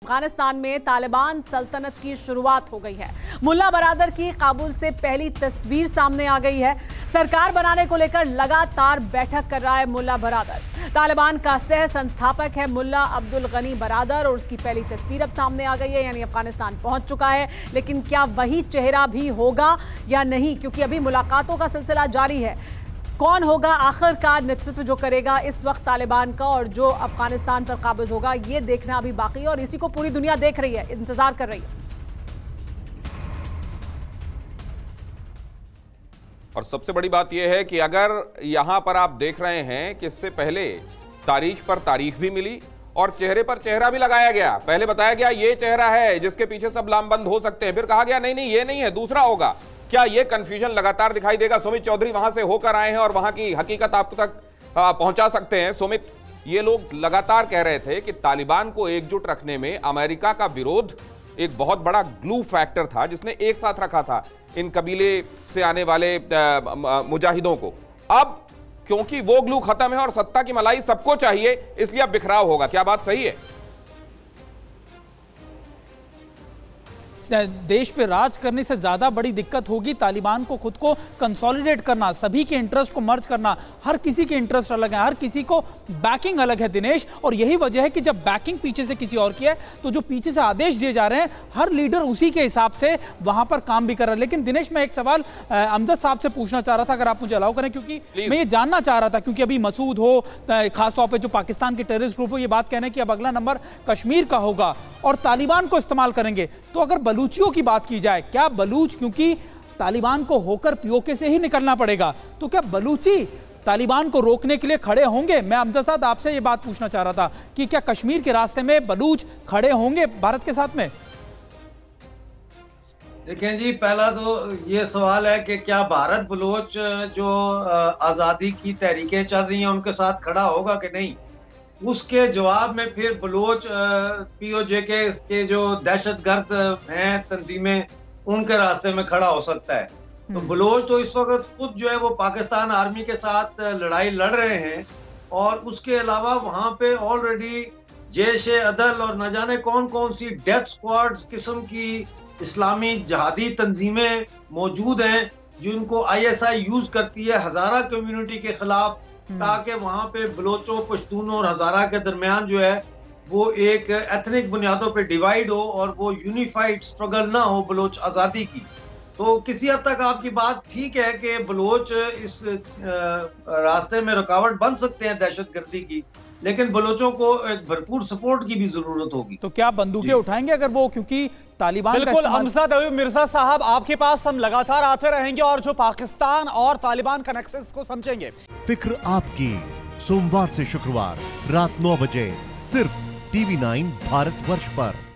अफगानिस्तान में तालिबान सल्तनत की शुरुआत हो गई है। मुल्ला बरादर की काबुल से पहली तस्वीर सामने आ गई है। सरकार बनाने को लेकर लगातार बैठक कर रहा है मुल्ला बरादर। तालिबान का सह संस्थापक है मुल्ला अब्दुल गनी बरादर और उसकी पहली तस्वीर अब सामने आ गई है, यानी अफगानिस्तान पहुंच चुका है। लेकिन क्या वही चेहरा भी होगा या नहीं, क्योंकि अभी मुलाकातों का सिलसिला जारी है। कौन होगा आखिरकार नेतृत्व जो करेगा इस वक्त तालिबान का और जो अफगानिस्तान पर काबिज होगा, ये देखना अभी बाकी है और इसी को पूरी दुनिया देख रही है, इंतजार कर रही है। और सबसे बड़ी बात यह है कि अगर यहां पर आप देख रहे हैं कि इससे पहले तारीख पर तारीख भी मिली और चेहरे पर चेहरा भी लगाया गया। पहले बताया गया ये चेहरा है जिसके पीछे सब लामबंद हो सकते हैं, फिर कहा गया नहीं नहीं ये नहीं है, दूसरा होगा। क्या ये कंफ्यूजन लगातार दिखाई देगा? सुमित चौधरी वहां से होकर आए हैं और वहां की हकीकत आप तक पहुंचा सकते हैं। सुमित, ये लोग लगातार कह रहे थे कि तालिबान को एकजुट रखने में अमेरिका का विरोध एक बहुत बड़ा ग्लू फैक्टर था जिसने एक साथ रखा था इन कबीले से आने वाले मुजाहिदों को। अब क्योंकि वो ग्लू खत्म है और सत्ता की मलाई सबको चाहिए, इसलिए अब बिखराव होगा। क्या बात सही है? देश पे राज करने से ज्यादा बड़ी दिक्कत होगी तालिबान को खुद को कंसोलिडेट करना, सभी के इंटरेस्ट को मर्ज करना। हर किसी के इंटरेस्ट अलग है, हर किसी को बैकिंग अलग है दिनेश, और यही वजह है कि जब बैकिंग पीछे से किसी और की है तो जो पीछे से आदेश दिए जा रहे हैं हर लीडर उसी के हिसाब से वहां पर काम भी कर रहा है। लेकिन दिनेश, मैं एक सवाल अमजद साहब से पूछना चाह रहा था, अगर आप मुझे अलाउ करें, क्योंकि मैं ये जानना चाह रहा था, क्योंकि अभी मसूद हो, खासतौर पर जो पाकिस्तान के टेररिस्ट ग्रुप हो, ये बात कहने की अब अगला नंबर कश्मीर का होगा और तालिबान को इस्तेमाल करेंगे। तो अगर बलूचियों की बात की जाए, क्या बलूच, क्योंकि तालिबान को होकर पीओके से ही निकलना पड़ेगा, तो क्या बलूची तालिबान को रोकने के लिए खड़े होंगे? मैं अमजद साहब आपसे ये बात पूछना चाह रहा था कि क्या कश्मीर के रास्ते में बलूच खड़े होंगे भारत के साथ में? देखें जी, पहला तो ये सवाल है कि क्या भारत बलूच जो आज़ादी की तहरीकें चल रही हैं उनके साथ खड़ा होगा कि नहीं। उसके जवाब में फिर बलूच पीओजे के जो दहशतगर्द हैं तंजीमें, उनके रास्ते में खड़ा हो सकता है। तो बलूच तो इस वक्त खुद जो है वो पाकिस्तान आर्मी के साथ लड़ाई लड़ रहे हैं और उसके अलावा वहां पे ऑलरेडी जैश-ए-अदल और न जाने कौन कौन सी डेथ स्क्वाड किस्म की इस्लामी जहादी तंजीमें मौजूद हैं जिनको ISI यूज करती है हजारा कम्युनिटी के खिलाफ, ताकि वहां पे बलोचों, पश्तूनों और हजारा के दरमियान जो है वो एक एथनिक बुनियादों पे डिवाइड हो और वो यूनिफाइड स्ट्रगल ना हो बलोच आज़ादी की। तो किसी हद तक आपकी बात ठीक है कि बलोच इस रास्ते में रुकावट बन सकते हैं दहशतगर्दी की, लेकिन बलोचों को एक भरपूर सपोर्ट की भी जरूरत होगी। तो क्या बंदूकें उठाएंगे अगर वो, क्योंकि तालिबान बिल्कुल अमजद अयूब मिर्जा साहब, आपके पास हम लगातार आते रहेंगे और जो पाकिस्तान और तालिबान का नेक्सस को समझेंगे। फिक्र आपकी, सोमवार से शुक्रवार रात 9 बजे सिर्फ TV9 भारतवर्ष पर।